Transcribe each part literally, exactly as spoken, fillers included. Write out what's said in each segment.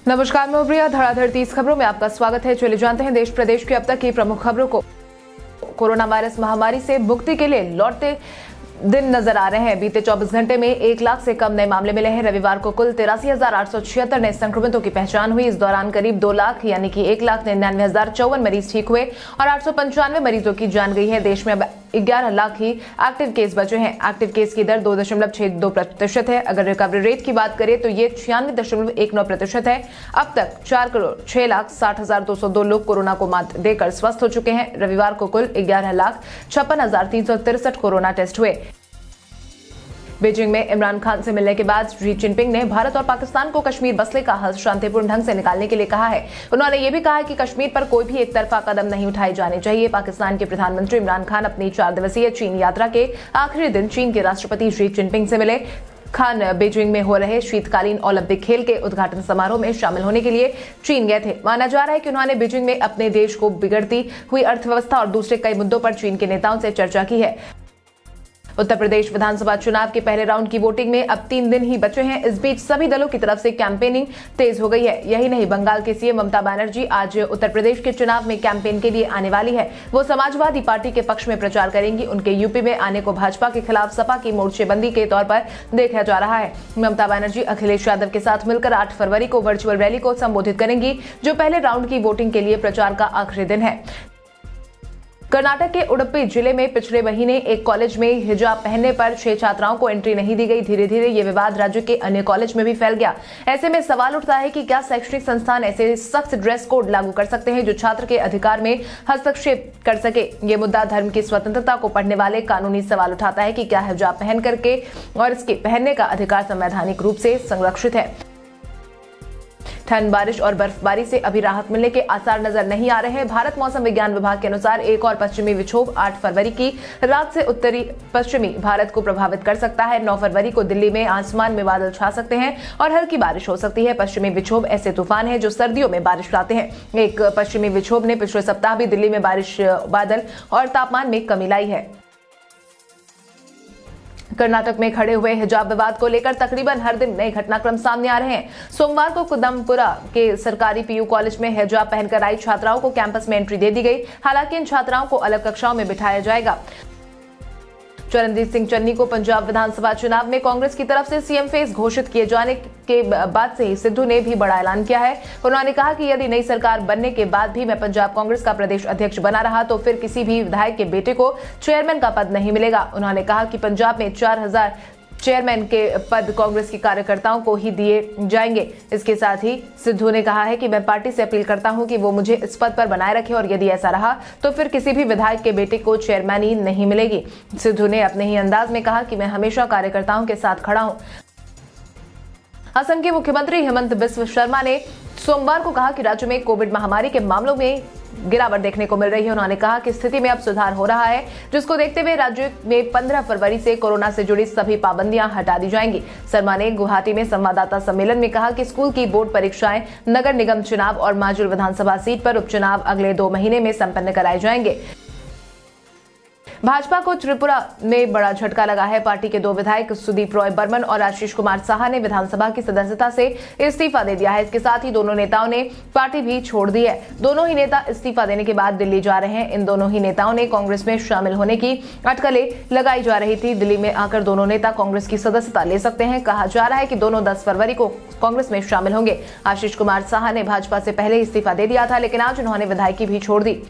नमस्कार, मैं प्रिया। धड़ाधड़ तीस खबरों में आपका स्वागत है। चले जानते हैं देश प्रदेश की अब तक की प्रमुख खबरों को। कोरोना वायरस महामारी से मुक्ति के लिए लौटते दिन नजर आ रहे हैं। बीते चौबीस घंटे में एक लाख से कम नए मामले मिले हैं। रविवार को कुल तिरासी हजार आठ सौ छिहत्तर नए संक्रमितों की पहचान हुई। इस दौरान करीब दो लाख यानी कि एक लाख निन्यानवे हजार चौवन मरीज ठीक हुए और आठ सौ पंचानवे मरीजों की जान गई है। देश में अब ग्यारह लाख ही एक्टिव केस बचे हैं। एक्टिव केस की दर दो दशमलव छह दो प्रतिशत है। अगर रिकवरी रेट की बात करें तो ये छियानवे दशमलव एक नौ प्रतिशत है। अब तक चार करोड़ छह लाख साठ हजार दो सौ दो लोग कोरोना को मात देकर स्वस्थ हो चुके हैं। रविवार को कुल ग्यारह लाख छप्पन हजार तीन सौ तिरसठ कोरोना टेस्ट हुए। बीजिंग में इमरान खान से मिलने के बाद शी जिनपिंग ने भारत और पाकिस्तान को कश्मीर मसले का हल शांतिपूर्ण ढंग से निकालने के लिए कहा है। उन्होंने ये भी कहा है कि कश्मीर पर कोई भी एक तरफा कदम नहीं उठाए जाने चाहिए। पाकिस्तान के प्रधानमंत्री इमरान खान अपनी चार दिवसीय चीन यात्रा के आखिरी दिन चीन के राष्ट्रपति शी जिनपिंग से मिले। खान बीजिंग में हो रहे शीतकालीन ओलंपिक खेल के उद्घाटन समारोह में शामिल होने के लिए चीन गए थे। माना जा रहा है कि उन्होंने बीजिंग में अपने देश को बिगड़ती हुई अर्थव्यवस्था और दूसरे कई मुद्दों पर चीन के नेताओं से चर्चा की है। उत्तर प्रदेश विधानसभा चुनाव के पहले राउंड की वोटिंग में अब तीन दिन ही बचे हैं। इस बीच सभी दलों की तरफ से कैंपेनिंग तेज हो गई है। यही नहीं, बंगाल के सीएम ममता बनर्जी आज उत्तर प्रदेश के चुनाव में कैंपेन के लिए आने वाली है। वो समाजवादी पार्टी के पक्ष में प्रचार करेंगी। उनके यूपी में आने को भाजपा के खिलाफ सपा की मोर्चेबंदी के तौर पर देखा जा रहा है। ममता बनर्जी अखिलेश यादव के साथ मिलकर आठ फरवरी को वर्चुअल रैली को संबोधित करेंगी, जो पहले राउंड की वोटिंग के लिए प्रचार का आखिरी दिन है। कर्नाटक के उडुपी जिले में पिछले महीने एक कॉलेज में हिजाब पहनने पर छह छात्राओं को एंट्री नहीं दी गई। धीरे धीरे ये विवाद राज्य के अन्य कॉलेज में भी फैल गया। ऐसे में सवाल उठता है कि क्या शैक्षणिक संस्थान ऐसे सख्त ड्रेस कोड लागू कर सकते हैं जो छात्र के अधिकार में हस्तक्षेप कर सके। ये मुद्दा धर्म की स्वतंत्रता को पढ़ने वाले कानूनी सवाल उठाता है कि क्या हिजाब पहन करके और इसके पहनने का अधिकार संवैधानिक रूप से संरक्षित है। ठंड, बारिश और बर्फबारी से अभी राहत मिलने के आसार नजर नहीं आ रहे हैं। भारत मौसम विज्ञान विभाग के अनुसार एक और पश्चिमी विक्षोभ आठ फरवरी की रात से उत्तरी पश्चिमी भारत को प्रभावित कर सकता है। नौ फरवरी को दिल्ली में आसमान में बादल छा सकते हैं और हल्की बारिश हो सकती है। पश्चिमी विक्षोभ ऐसे तूफान है जो सर्दियों में बारिश लाते हैं। एक पश्चिमी विक्षोभ ने पिछले सप्ताह भी दिल्ली में बारिश, बादल और तापमान में कमी लाई है। कर्नाटक में खड़े हुए हिजाब विवाद को लेकर तकरीबन हर दिन नए घटनाक्रम सामने आ रहे हैं। सोमवार को कुदमपुरा के सरकारी पीयू कॉलेज में हिजाब पहनकर आई छात्राओं को कैंपस में एंट्री दे दी गई। हालांकि इन छात्राओं को अलग कक्षाओं में बिठाया जाएगा। चरणजीत सिंह चन्नी को पंजाब विधानसभा चुनाव में कांग्रेस की तरफ से सीएम फेस घोषित किए जाने के बाद से ही सिद्धू ने भी बड़ा ऐलान किया है। उन्होंने कहा कि यदि नई सरकार बनने के बाद भी मैं पंजाब कांग्रेस का प्रदेश अध्यक्ष बना रहा तो फिर किसी भी विधायक के बेटे को चेयरमैन का पद नहीं मिलेगा। उन्होंने कहा कि पंजाब में चार हजार चेयरमैन के पद कांग्रेस के कार्यकर्ताओं को ही दिए जाएंगे। इसके साथ ही सिद्धू ने कहा है कि मैं पार्टी से अपील करता हूं कि वो मुझे इस पद पर बनाए रखे और यदि ऐसा रहा तो फिर किसी भी विधायक के बेटे को चेयरमैनी नहीं मिलेगी। सिद्धू ने अपने ही अंदाज में कहा कि मैं हमेशा कार्यकर्ताओं के साथ खड़ा हूं। असम के मुख्यमंत्री हेमंत बिस्व शर्मा ने सोमवार को कहा कि राज्य में कोविड महामारी के मामलों में गिरावट देखने को मिल रही है। उन्होंने कहा कि स्थिति में अब सुधार हो रहा है, जिसको देखते हुए राज्य में पंद्रह फरवरी से कोरोना से जुड़ी सभी पाबंदियां हटा दी जाएंगी। शर्मा ने गुवाहाटी में संवाददाता सम्मेलन में कहा कि स्कूल की बोर्ड परीक्षाएं, नगर निगम चुनाव और माजुल विधानसभा सीट पर उपचुनाव अगले दो महीने में संपन्न कराए जाएंगे। भाजपा को त्रिपुरा में बड़ा झटका लगा है। पार्टी के दो विधायक सुदीप रॉय बर्मन और आशीष कुमार साहा ने विधानसभा की सदस्यता से इस्तीफा दे दिया है। इसके साथ ही दोनों नेताओं ने पार्टी भी छोड़ दी है। दोनों ही नेता इस्तीफा देने के बाद दिल्ली जा रहे हैं। इन दोनों ही नेताओं ने कांग्रेस में शामिल होने की अटकलें लगाई जा रही थी। दिल्ली में आकर दोनों नेता कांग्रेस की सदस्यता ले सकते हैं। कहा जा रहा है कि दोनों दस फरवरी को कांग्रेस में शामिल होंगे। आशीष कुमार साहा ने भाजपा से पहले इस्तीफा दे दिया था, लेकिन आज उन्होंने विधायकी भी छोड़ दी।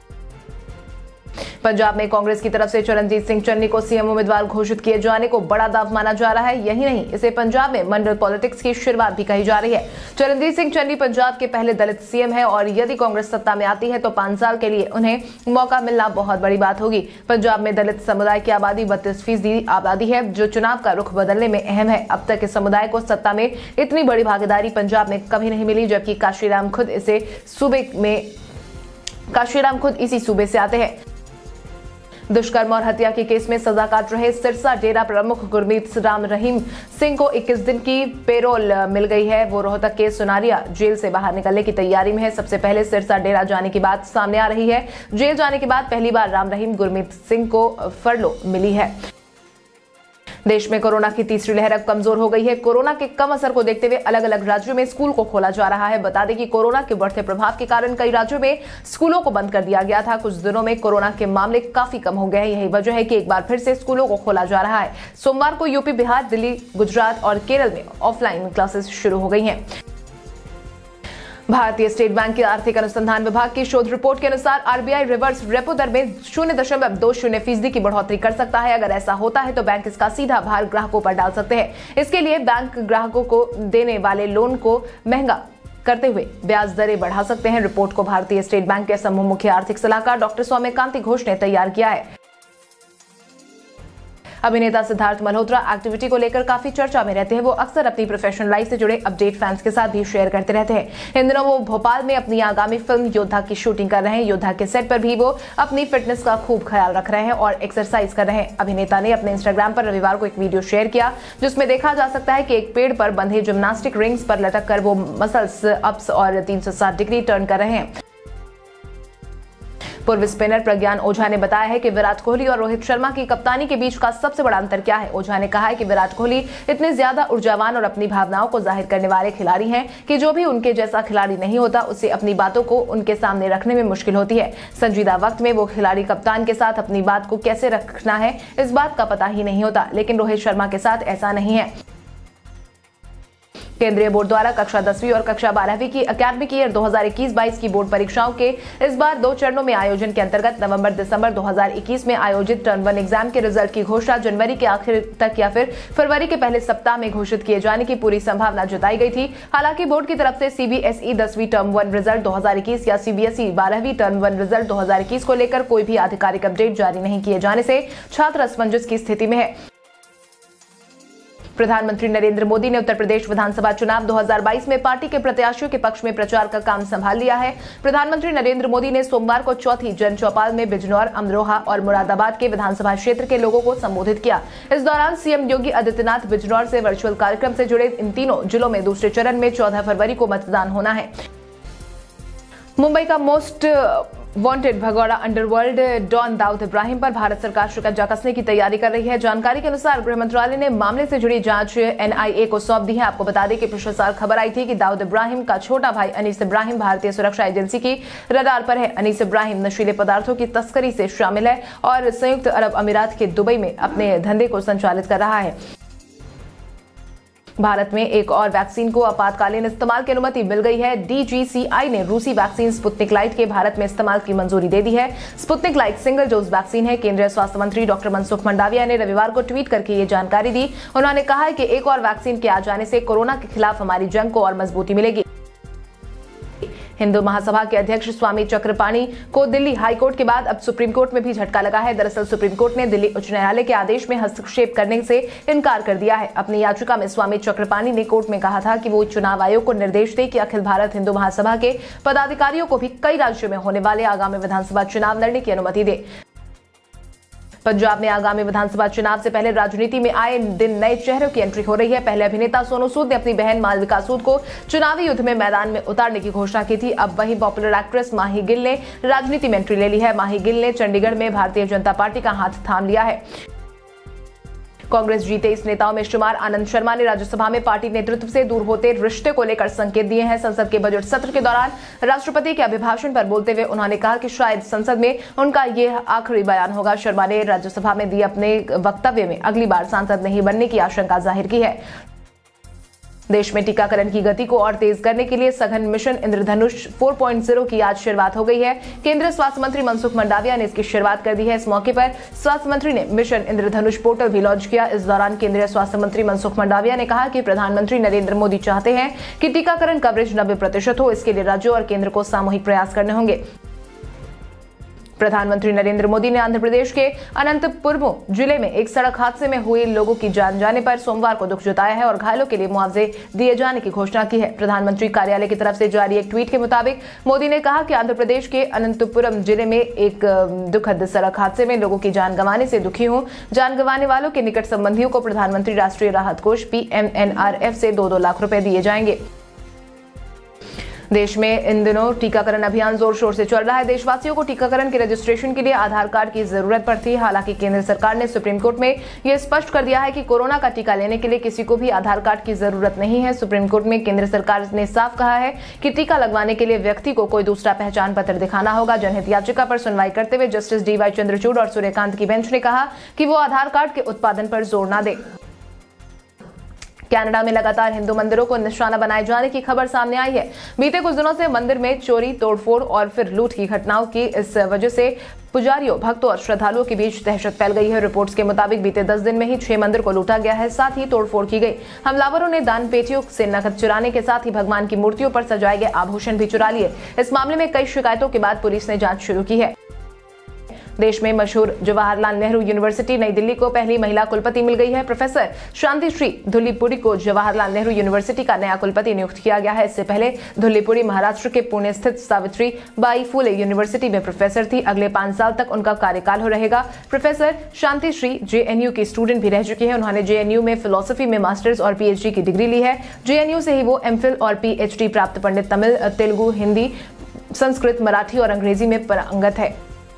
पंजाब में कांग्रेस की तरफ से चरणजीत सिंह चन्नी को सीएम उम्मीदवार घोषित किए जाने को बड़ा दाव माना जा रहा है। यही नहीं, इसे पंजाब में मंडल पॉलिटिक्स की शुरुआत भी कही जा रही है। चरणजीत सिंह चन्नी पंजाब के पहले दलित सीएम है और यदि कांग्रेस सत्ता में आती है तो पांच साल के लिए उन्हें मौका मिलना बहुत बड़ी बात होगी। पंजाब में दलित समुदाय की आबादी बत्तीस फीसदी आबादी है, जो चुनाव का रुख बदलने में अहम है। अब तक इस समुदाय को सत्ता में इतनी बड़ी भागीदारी पंजाब में कभी नहीं मिली, जबकि काशीराम खुद इसे सूबे में काशीराम खुद इसी सूबे से आते हैं। दुष्कर्म और हत्या के केस में सजा काट रहे सिरसा डेरा प्रमुख गुरमीत राम रहीम सिंह को इक्कीस दिन की पेरोल मिल गई है। वो रोहतक के सुनारिया जेल से बाहर निकलने की तैयारी में है। सबसे पहले सिरसा डेरा जाने की बात सामने आ रही है। जेल जाने के बाद पहली बार राम रहीम गुरमीत सिंह को फरलो मिली है। देश में कोरोना की तीसरी लहर अब कमजोर हो गई है। कोरोना के कम असर को देखते हुए अलग अलग राज्यों में स्कूल को खोला जा रहा है। बता दें कि कोरोना के बढ़ते प्रभाव के कारण कई राज्यों में स्कूलों को बंद कर दिया गया था। कुछ दिनों में कोरोना के मामले काफी कम हो गए हैं। यही वजह है कि एक बार फिर से स्कूलों को खोला जा रहा है। सोमवार को यूपी, बिहार, दिल्ली, गुजरात और केरल में ऑफलाइन क्लासेस शुरू हो गई हैं। भारतीय स्टेट बैंक के आर्थिक अनुसंधान विभाग की शोध रिपोर्ट के अनुसार आरबीआई रिवर्स रेपो दर में शून्य दशमलव दो शून्य फीसदी की बढ़ोतरी कर सकता है। अगर ऐसा होता है तो बैंक इसका सीधा भार ग्राहकों पर डाल सकते हैं। इसके लिए बैंक ग्राहकों को देने वाले लोन को महंगा करते हुए ब्याज दरें बढ़ा सकते हैं। रिपोर्ट को भारतीय स्टेट बैंक के समूह मुख्य आर्थिक सलाहकार डॉक्टर सौम्यकांति घोष ने तैयार किया है। अभिनेता सिद्धार्थ मल्होत्रा एक्टिविटी को लेकर काफी चर्चा में रहते हैं। वो अक्सर अपनी प्रोफेशनल लाइफ से जुड़े अपडेट फैंस के साथ भी शेयर करते रहते हैं। इन दिनों वो भोपाल में अपनी आगामी फिल्म योद्धा की शूटिंग कर रहे हैं। योद्धा के सेट पर भी वो अपनी फिटनेस का खूब ख्याल रख रहे हैं और एक्सरसाइज कर रहे हैं। अभिनेता ने अपने इंस्टाग्राम पर रविवार को एक वीडियो शेयर किया जिसमें देखा जा सकता है कि एक पेड़ पर बंधे जिम्नास्टिक रिंग्स पर लटक कर वो मसल्स अप्स और तीन सौ साठ डिग्री टर्न कर रहे हैं। पूर्व स्पिनर प्रज्ञान ओझा ने बताया है कि विराट कोहली और रोहित शर्मा की कप्तानी के बीच का सबसे बड़ा अंतर क्या है। ओझा ने कहा है कि विराट कोहली इतने ज्यादा ऊर्जावान और अपनी भावनाओं को जाहिर करने वाले खिलाड़ी हैं कि जो भी उनके जैसा खिलाड़ी नहीं होता उसे अपनी बातों को उनके सामने रखने में मुश्किल होती है। संजीदा वक्त में वो खिलाड़ी कप्तान के साथ अपनी बात को कैसे रखना है इस बात का पता ही नहीं होता, लेकिन रोहित शर्मा के साथ ऐसा नहीं है। केंद्रीय बोर्ड द्वारा कक्षा दसवीं और कक्षा बारहवीं की एकेडमिक ईयर दो हज़ार इक्कीस बाईस की बोर्ड परीक्षाओं के इस बार दो चरणों में आयोजन के अंतर्गत नवंबर दिसंबर दो हज़ार इक्कीस में आयोजित टर्म वन एग्जाम के रिजल्ट की घोषणा जनवरी के आखिर तक या फिर फरवरी के पहले सप्ताह में घोषित किए जाने की पूरी संभावना जताई गई थी। हालांकि बोर्ड की तरफ से सीबीएसई दसवीं टर्म वन रिजल्ट दो हज़ार इक्कीस या सीबीएसई बारहवीं टर्म वन रिजल्ट दो हज़ार इक्कीस को लेकर कोई भी आधिकारिक अपडेट जारी नहीं किए जाने से छात्र असमंजस की स्थिति में है। प्रधानमंत्री नरेंद्र मोदी ने उत्तर प्रदेश विधानसभा चुनाव दो हज़ार बाईस में पार्टी के प्रत्याशियों के पक्ष में प्रचार का काम संभाल लिया है। प्रधानमंत्री नरेंद्र मोदी ने सोमवार को चौथी जन चौपाल में बिजनौर, अमरोहा और मुरादाबाद के विधानसभा क्षेत्र के लोगों को संबोधित किया। इस दौरान सीएम योगी आदित्यनाथ बिजनौर से वर्चुअल कार्यक्रम से जुड़े इन तीनों जिलों में दूसरे चरण में चौदह फरवरी को मतदान होना है। मुंबई का मोस्ट वांटेड भगौड़ा अंडरवर्ल्ड डॉन दाऊद इब्राहिम पर भारत सरकार शिकंजा कसने की तैयारी कर रही है। जानकारी के अनुसार गृह मंत्रालय ने मामले से जुड़ी जांच एनआईए को सौंप दी है। आपको बता दें कि पिछले साल खबर आई थी कि दाऊद इब्राहिम का छोटा भाई अनीस इब्राहिम भारतीय सुरक्षा एजेंसी की रडार पर है। अनीस इब्राहिम नशीले पदार्थों की तस्करी से शामिल है और संयुक्त अरब अमीरात के दुबई में अपने धंधे को संचालित कर रहा है। भारत में एक और वैक्सीन को आपातकालीन इस्तेमाल की अनुमति मिल गई है। डीजीसीआई ने रूसी वैक्सीन स्पुतनिक लाइट के भारत में इस्तेमाल की मंजूरी दे दी है। Sputnik light single dose vaccine है। केंद्रीय स्वास्थ्य मंत्री डॉक्टर मनसुख मंडाविया ने रविवार को ट्वीट करके ये जानकारी दी। उन्होंने कहा है कि एक और वैक्सीन के आ जाने से कोरोना के खिलाफ हमारी जंग को और मजबूती मिलेगी। हिंदू महासभा के अध्यक्ष स्वामी चक्रपाणी को दिल्ली हाईकोर्ट के बाद अब सुप्रीम कोर्ट में भी झटका लगा है। दरअसल सुप्रीम कोर्ट ने दिल्ली उच्च न्यायालय के आदेश में हस्तक्षेप करने से इनकार कर दिया है। अपनी याचिका में स्वामी चक्रपाणी ने कोर्ट में कहा था कि वो चुनाव आयोग को निर्देश दे कि अखिल भारत हिंदू महासभा के पदाधिकारियों को भी कई राज्यों में होने वाले आगामी विधानसभा चुनाव लड़ने की अनुमति दे। पंजाब में आगामी विधानसभा चुनाव से पहले राजनीति में आए दिन नए चेहरों की एंट्री हो रही है। पहले अभिनेता सोनू सूद ने अपनी बहन मालविका सूद को चुनावी युद्ध में मैदान में उतारने की घोषणा की थी। अब वही पॉपुलर एक्ट्रेस माही गिल ने राजनीति में एंट्री ले ली है। माही गिल ने चंडीगढ़ में भारतीय जनता पार्टी का हाथ थाम लिया है। कांग्रेस जीते इस नेताओं में शुमार आनंद शर्मा ने राज्यसभा में पार्टी नेतृत्व से दूर होते रिश्ते को लेकर संकेत दिए हैं। संसद के बजट सत्र के दौरान राष्ट्रपति के अभिभाषण पर बोलते हुए उन्होंने कहा कि शायद संसद में उनका यह आखिरी बयान होगा। शर्मा ने राज्यसभा में दिए अपने वक्तव्य में अगली बार सांसद नहीं बनने की आशंका जाहिर की है। देश में टीकाकरण की गति को और तेज करने के लिए सघन मिशन इंद्रधनुष चार पॉइंट ज़ीरो की आज शुरुआत हो गई है। केंद्रीय स्वास्थ्य मंत्री मनसुख मंडाविया ने इसकी शुरुआत कर दी है। इस मौके पर स्वास्थ्य मंत्री ने मिशन इंद्रधनुष पोर्टल भी लॉन्च किया। इस दौरान केंद्रीय स्वास्थ्य मंत्री मनसुख मंडाविया ने कहा कि प्रधानमंत्री नरेंद्र मोदी चाहते हैं कि टीकाकरण कवरेज नब्बे प्रतिशत हो। इसके लिए राज्यों और केंद्र को सामूहिक प्रयास करने होंगे। प्रधानमंत्री नरेंद्र मोदी ने आंध्र प्रदेश के अनंतपुरम जिले में एक सड़क हादसे में हुए लोगों की जान जाने पर सोमवार को दुख जताया है और घायलों के लिए मुआवजे दिए जाने की घोषणा की है। प्रधानमंत्री कार्यालय की तरफ से जारी एक ट्वीट के मुताबिक मोदी ने कहा कि आंध्र प्रदेश के अनंतपुरम जिले में एक दुखद सड़क हादसे में लोगों की जान गंवाने से दुखी हूं। जान गंवाने वालों के निकट संबंधियों को प्रधानमंत्री राष्ट्रीय राहत कोष P M N R F से दो दो लाख रुपए दिए जाएंगे। देश में इन दिनों टीकाकरण अभियान जोर शोर से चल रहा है। देशवासियों को टीकाकरण के रजिस्ट्रेशन के लिए आधार कार्ड की जरूरत पड़ती है। हालांकि केंद्र सरकार ने सुप्रीम कोर्ट में यह स्पष्ट कर दिया है कि कोरोना का टीका लेने के लिए किसी को भी आधार कार्ड की जरूरत नहीं है। सुप्रीम कोर्ट में केंद्र सरकार ने साफ कहा है कि टीका लगवाने के लिए व्यक्ति को कोई दूसरा पहचान पत्र दिखाना होगा। जनहित याचिका पर सुनवाई करते हुए जस्टिस डी वाई चंद्रचूड़ और सूर्यकांत की बेंच ने कहा कि वो आधार कार्ड के उत्पादन पर जोर न दे। कनाडा में लगातार हिंदू मंदिरों को निशाना बनाए जाने की खबर सामने आई है। बीते कुछ दिनों से मंदिर में चोरी, तोड़फोड़ और फिर लूट की घटनाओं की इस वजह से पुजारियों, भक्तों और श्रद्धालुओं के बीच दहशत फैल गई है। रिपोर्ट्स के मुताबिक बीते दस दिन में ही छह मंदिर को लूटा गया है, साथ ही तोड़फोड़ की गई। हमलावरों ने दान पेटियों से नकद चुराने के साथ ही भगवान की मूर्तियों पर सजाए गए आभूषण भी चुरा लिए। इस मामले में कई शिकायतों के बाद पुलिस ने जांच शुरू की है। देश में मशहूर जवाहरलाल नेहरू यूनिवर्सिटी नई दिल्ली को पहली महिला कुलपति मिल गई है। प्रोफेसर शांति श्री धुल्लीपुरी को जवाहरलाल नेहरू यूनिवर्सिटी का नया कुलपति नियुक्त किया गया है। इससे पहले धुल्लीपुरी महाराष्ट्र के पुणे स्थित सावित्री बाई फुले यूनिवर्सिटी में प्रोफेसर थी। अगले पांच साल तक उनका कार्यकाल हो रहेगा। प्रोफेसर शांति श्री जेएनयू की स्टूडेंट भी रह चुकी है। उन्होंने जेएनयू में फिलोसफी में मास्टर्स और पीएचडी की डिग्री ली है। जेएनयू से ही वो एमफिल और पीएचडी प्राप्त पंडित तमिल, तेलुगु, हिंदी, संस्कृत, मराठी और अंग्रेजी में पारंगत है।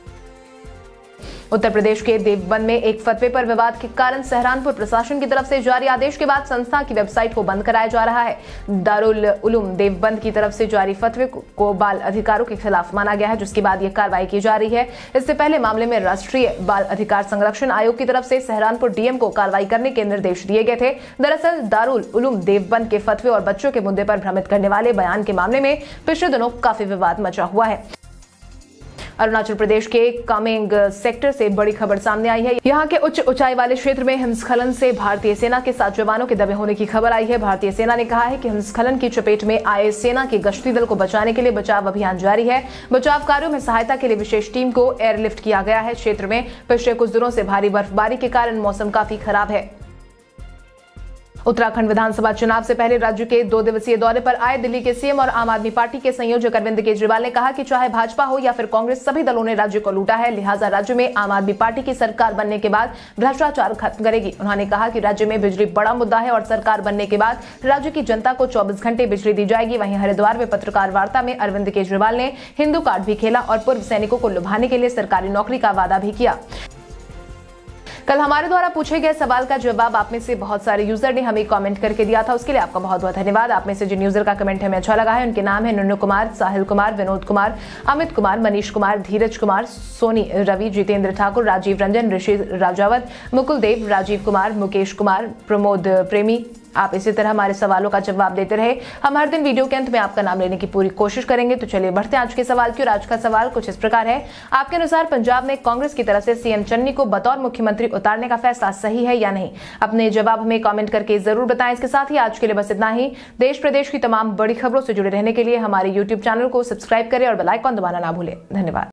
उत्तर प्रदेश के देवबंद में एक फतवे पर विवाद के कारण सहारनपुर प्रशासन की तरफ से जारी आदेश के बाद संस्था की वेबसाइट को बंद कराया जा रहा है। दारुल उलूम देवबंद की तरफ से जारी फतवे को बाल अधिकारों के खिलाफ माना गया है, जिसके बाद यह कार्रवाई की जा रही है। इससे पहले मामले में राष्ट्रीय बाल अधिकार संरक्षण आयोग की तरफ से सहारनपुर डीएम को कार्रवाई करने के निर्देश दिए गए थे। दरअसल दारुल उलूम देवबंद के फतवे और बच्चों के मुद्दे पर भ्रमित करने वाले बयान के मामले में पिछले दिनों काफी विवाद मचा हुआ है। अरुणाचल प्रदेश के कामेंग सेक्टर से बड़ी खबर सामने आई है। यहाँ के उच्च ऊंचाई वाले क्षेत्र में हिमस्खलन से भारतीय सेना के सात जवानों के दबे होने की खबर आई है। भारतीय सेना ने कहा है कि हिमस्खलन की चपेट में आए सेना के गश्ती दल को बचाने के लिए बचाव अभियान जारी है। बचाव कार्यों में सहायता के लिए विशेष टीम को एयरलिफ्ट किया गया है। क्षेत्र में पिछले कुछ दिनों से भारी बर्फबारी के कारण मौसम काफी खराब है। उत्तराखंड विधानसभा चुनाव से पहले राज्य के दो दिवसीय दौरे पर आए दिल्ली के सीएम और आम आदमी पार्टी के संयोजक अरविंद केजरीवाल ने कहा कि चाहे भाजपा हो या फिर कांग्रेस, सभी दलों ने राज्य को लूटा है। लिहाजा राज्य में आम आदमी पार्टी की सरकार बनने के बाद भ्रष्टाचार खत्म करेगी। उन्होंने कहा कि राज्य में बिजली बड़ा मुद्दा है और सरकार बनने के बाद राज्य की जनता को चौबीस घंटे बिजली दी जाएगी। वहीं हरिद्वार में पत्रकार वार्ता में अरविंद केजरीवाल ने हिंदू कार्ड भी खेला और पूर्व सैनिकों को लुभाने के लिए सरकारी नौकरी का वादा भी किया। कल हमारे द्वारा पूछे गए सवाल का जवाब आप में से बहुत सारे यूजर ने हमें कमेंट करके दिया था, उसके लिए आपका बहुत बहुत धन्यवाद। आप में से जिन यूजर का कमेंट हमें अच्छा लगा है उनके नाम है नुन्नू कुमार, साहिल कुमार, विनोद कुमार, अमित कुमार, मनीष कुमार, धीरज कुमार, सोनी रवि, जितेंद्र ठाकुर, राजीव रंजन, ऋषि राजावत, मुकुल देव, राजीव कुमार, मुकेश कुमार, प्रमोद प्रेमी। आप इसी तरह हमारे सवालों का जवाब देते रहे। हम हर दिन वीडियो के अंत में आपका नाम लेने की पूरी कोशिश करेंगे। तो चलिए बढ़ते हैं आज के सवाल की। और आज का सवाल कुछ इस प्रकार है, आपके अनुसार पंजाब में कांग्रेस की तरफ से सीएम चन्नी को बतौर मुख्यमंत्री उतारने का फैसला सही है या नहीं? अपने जवाब हमें कमेंट करके जरूर बताएं। इसके साथ ही आज के लिए बस इतना ही। देश प्रदेश की तमाम बड़ी खबरों से जुड़े रहने के लिए हमारे यूट्यूब चैनल को सब्सक्राइब करें और बेल आइकन दबाना ना भूलें। धन्यवाद।